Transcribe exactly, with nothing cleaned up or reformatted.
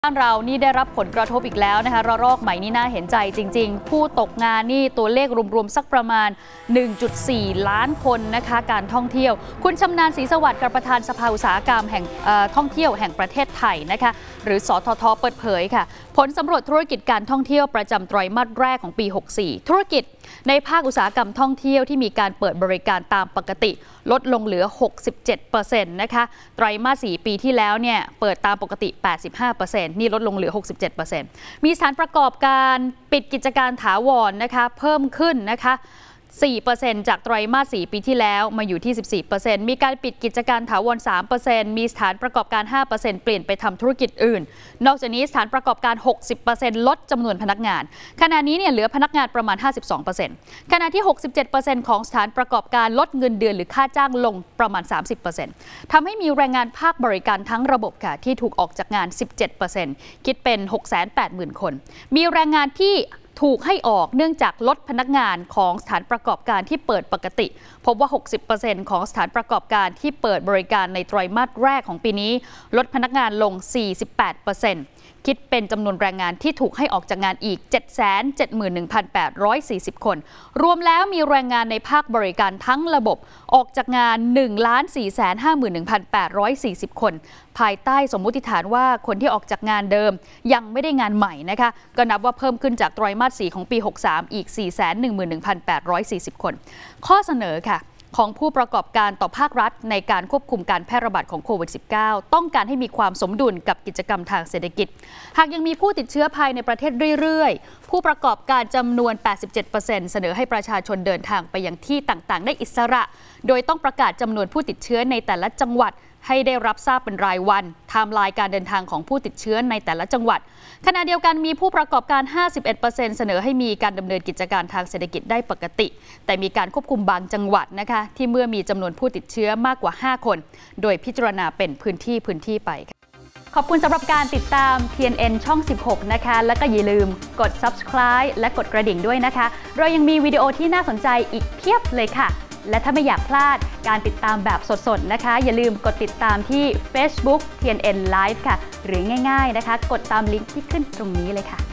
บ้านเรานี่ได้รับผลกระทบอีกแล้วนะคะระลอกใหม่นี่น่าเห็นใจจริงๆผู้ตกงานนี่ตัวเลขรวมๆสักประมาณ หนึ่งจุดสี่ ล้านคนนะคะการท่องเที่ยวคุณชำนาญศรีสวัสดิ์ประธานสภาอุตสาหกรรมแห่งท่องเที่ยวแห่งประเทศไทยนะคะหรือสทท.เปิดเผยค่ะผลสำรวจธุรกิจการท่องเที่ยวประจำไตรมาสแรกของปีหกสี่ธุรกิจในภาคอุตสาหกรรมท่องเที่ยวที่มีการเปิดบริการตามปกติลดลงเหลือ หกสิบเจ็ดเปอร์เซ็นต์ นะคะไตรมาสสี่ปีที่แล้วเนี่ยเปิดตามปกติ แปดสิบห้าเปอร์เซ็นต์ นี่ลดลงเหลือ หกสิบเจ็ดเปอร์เซ็นต์ มีสถานประกอบการปิดกิจการถาวรนะคะเพิ่มขึ้นนะคะสี่เปอร์เซ็นต์ จากไตรมาสสี่ปีที่แล้วมาอยู่ที่ สิบสี่เปอร์เซ็นต์ มีการปิดกิจการถาวร สามเปอร์เซ็นต์ มีสถานประกอบการ ห้าเปอร์เซ็นต์ เปลี่ยนไปทำธุรกิจอื่นนอกจากนี้สถานประกอบการ หกสิบเปอร์เซ็นต์ ลดจำนวนพนักงานขณะนี้เนี่ยเหลือพนักงานประมาณ ห้าสิบสองเปอร์เซ็นต์ ขณะที่ หกสิบเจ็ดเปอร์เซ็นต์ ของสถานประกอบการลดเงินเดือนหรือค่าจ้างลงประมาณ สามสิบเปอร์เซ็นต์ ทำให้มีแรงงานภาคบริการทั้งระบบค่ะที่ถูกออกจากงาน สิบเจ็ดเปอร์เซ็นต์ คิดเป็น หกแสนแปดหมื่น คนมีแรงงานที่ถูกให้ออกเนื่องจากลดพนักงานของสถานประกอบการที่เปิดปกติพบว่า หกสิบเปอร์เซ็นต์ ของสถานประกอบการที่เปิดบริการในไตรมาสแรกของปีนี้ลดพนักงานลง สี่สิบแปดเปอร์เซ็นต์ คิดเป็นจำนวนแรงงานที่ถูกให้ออกจากงานอีก เจ็ดแสนเจ็ดหมื่นหนึ่งพันแปดร้อยสี่สิบ คนรวมแล้วมีแรงงานในภาคบริการทั้งระบบออกจากงาน หนึ่งล้านสี่แสนห้าหมื่นหนึ่งพันแปดร้อยสี่สิบ คนภายใต้สมมุติฐานว่าคนที่ออกจากงานเดิมยังไม่ได้งานใหม่นะคะก็นับว่าเพิ่มขึ้นจากไตรมาสสี่ของปีหกสามอีก สี่แสนหนึ่งหมื่นหนึ่งพันแปดร้อยสี่สิบ คนข้อเสนอค่ะของผู้ประกอบการต่อภาครัฐในการควบคุมการแพร่ระบาดของโควิด สิบเก้า ต้องการให้มีความสมดุลกับกิจกรรมทางเศรษฐกิจหากยังมีผู้ติดเชื้อภายในประเทศเรื่อยๆผู้ประกอบการจำนวน แปดสิบเจ็ดเปอร์เซ็นต์ เสนอให้ประชาชนเดินทางไปยังที่ต่างๆได้อิสระโดยต้องประกาศจำนวนผู้ติดเชื้อในแต่ละจังหวัดให้ได้รับทราบเป็นรายวันไทม์ไลน์การเดินทางของผู้ติดเชื้อในแต่ละจังหวัดขณะเดียวกันมีผู้ประกอบการ ห้าสิบเอ็ดเปอร์เซ็นต์ เสนอให้มีการดำเนินกิจการทางเศรษฐกิจได้ปกติแต่มีการควบคุมบางจังหวัดนะคะที่เมื่อมีจำนวนผู้ติดเชื้อมากกว่าห้าคนโดยพิจารณาเป็นพื้นที่พื้นที่ไปขอบคุณสำหรับการติดตาม ที เอ็น เอ็น ช่องสิบหกนะคะแล้วก็อย่าลืมกด ซับสไครบ์ และกดกระดิ่งด้วยนะคะเรายังมีวิดีโอที่น่าสนใจอีกเพียบเลยค่ะและถ้าไม่อยากพลาดการติดตามแบบสดๆนะคะอย่าลืมกดติดตามที่ Facebook ที เอ็น เอ็น Live ค่ะหรือง่ายๆนะคะกดตามลิงก์ที่ขึ้นตรงนี้เลยค่ะ